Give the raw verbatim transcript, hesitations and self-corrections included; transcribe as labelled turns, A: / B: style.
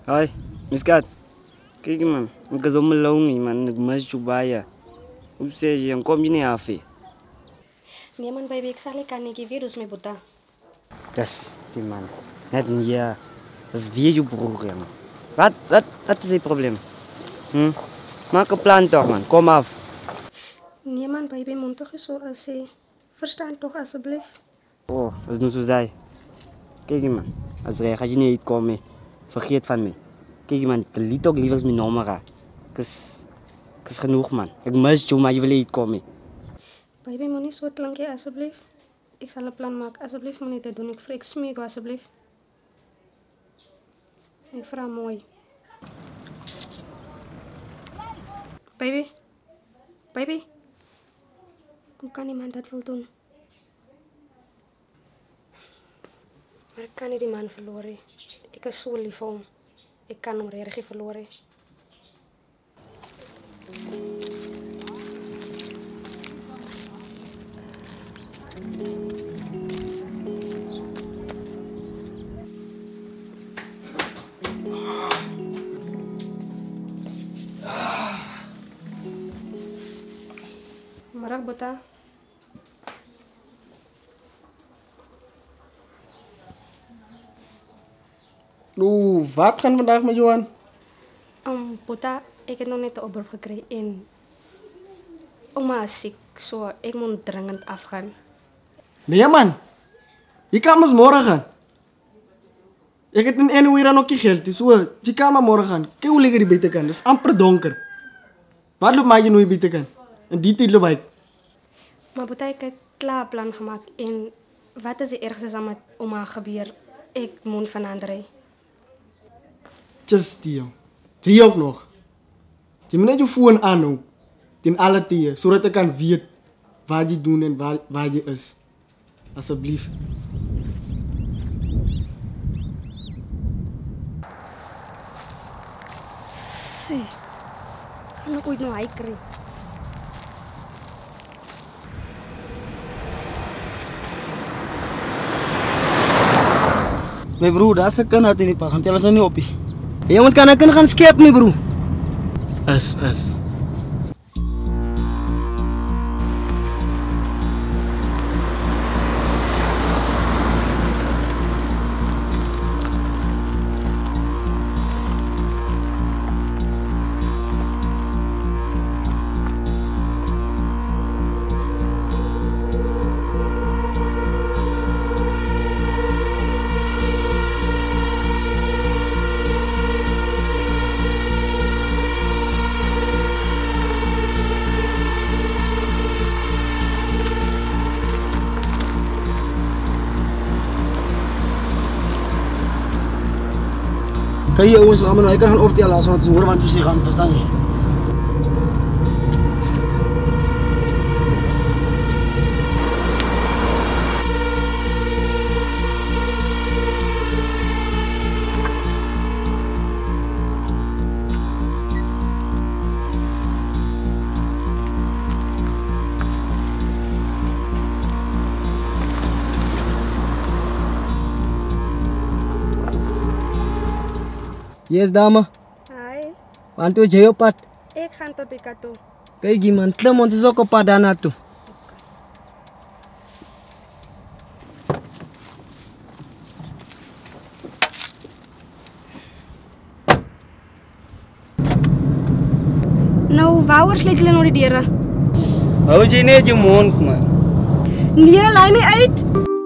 A: Hoi, miskat. Kijk man, ik is om lonely man, ik mis je baie. Hoe zeg je, kom je niet af?
B: Nee man, baby, ik zal lekker niet geven, dus mijn boeta.
A: Dat is die man. Net niet ja. Dat is weer je broer, man. Wat, wat, wat is het probleem? Hm? Maak een plan toch man, kom af.
B: Nee man, baby, moet toch eens zo als je. Verstaan toch alsjeblieft.
A: Oh, dat is nu zo zij. Kijk man, als er gaat je niet komen, vergeet van me. Kijk man, delete ook liever mijn nummer. Kus, kus genoeg man. Ik mis je, maar je wil niet komen.
B: Baby, moet niet zo klanken alsjeblieft. Ik zal een plan maken, alsjeblieft moet niet te doen. Ik vreek smeek alsjeblieft. Ik vraag mooi. Baby, baby. Hoe kan iemand dat wil doen? Maar ik kan niet die man verloren. Ik is zo lief voor hem. Ik kan hem erg verloren. Marag bota.
C: Oeh, wat gaan we vandaag met Johan?
B: Um, bota, ik heb nog net de oproep gekregen en oma is ziek, zo ik moet dringend afgaan.
C: Nee man, je kan maar morgen gaan. Ik heb een ene weer aan ook je geld, dus hoe, je kan maar morgen gaan. Kijk hoe lekker die beter kan, het is amper donker. Wat loopt mij je nu je beter kan? En die tijd loop ik.
B: Maar bota, ik heb klaar plan gemaakt en wat is het ergste met oma gebeurd? Ik moet veranderen.
C: Just die jong. Die ook nog. Je moet net je voelen aan ten alle tijden, zodat ik kan weten wat je doet en waar, waar je is. Alsjeblieft.
B: Zie, gaan ik ooit nog hij krijgen?
D: Mijn broer, dat is een kan het niet pakken, tellen ze niet op. Jongens, kan ik gaan skip, mijn broer.
C: As, as.
D: Kan je jongens allemaal, ik kan gaan optellen als we het horen wat ze gaan, verstaan je? Yes, dame.
B: Hai,
D: Want toe jy op pad.
B: ik ga tot Bika toe.
D: Kyk iemand, klim ons is ook op pad daarna toe.
B: Nou, waarom sluit jullie nog die deuren?
A: Hou je net je mond man.
B: Nee, laat mij uit.